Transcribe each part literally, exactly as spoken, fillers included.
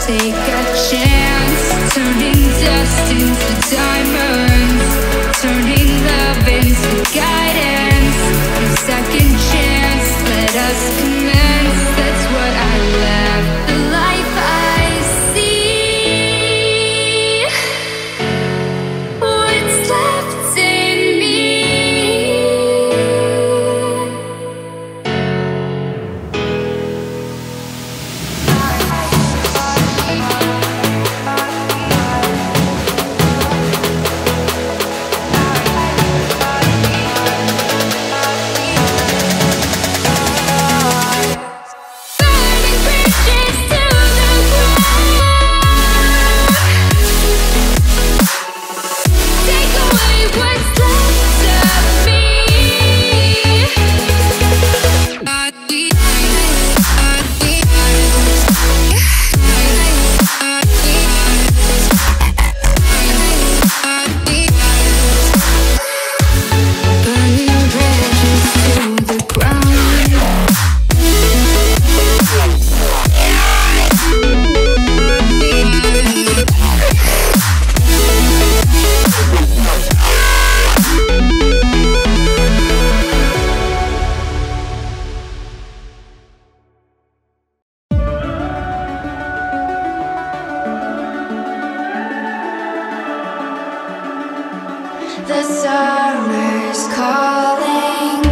take a chance, turning dust into diamonds, turning love into guidance. A second chance, let us commence. That's what I left, the life I see. What's left in me? The summer's calling.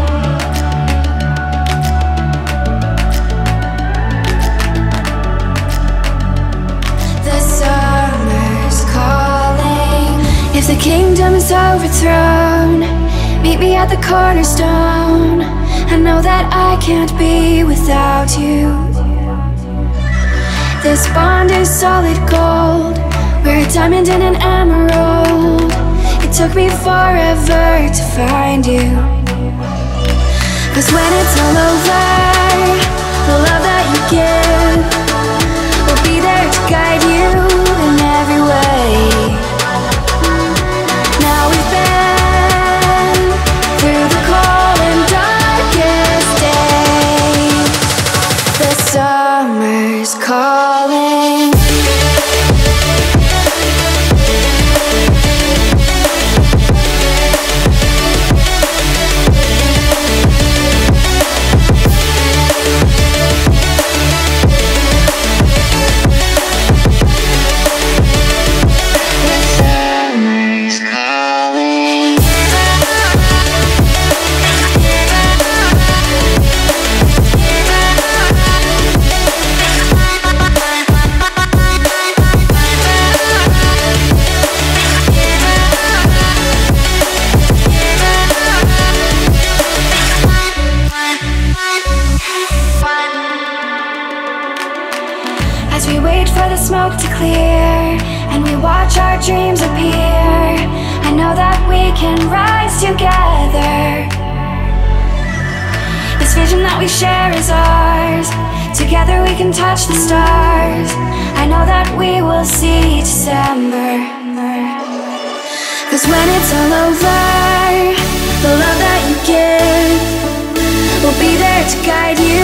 The summer's calling. If the kingdom is overthrown, meet me at the cornerstone. I know that I can't be without you. This bond is solid gold. We're a diamond and an emerald. It took me forever to find you. Cause when it's all over, the love that you give will be there to guide you in every way. Now we've been through the cold and darkest days. The summer's calling. As we wait for the smoke to clear and we watch our dreams appear, I know that we can rise together. This vision that we share is ours. Together we can touch the stars. I know that we will see December. Cause when it's all over, the love that you give will be there to guide you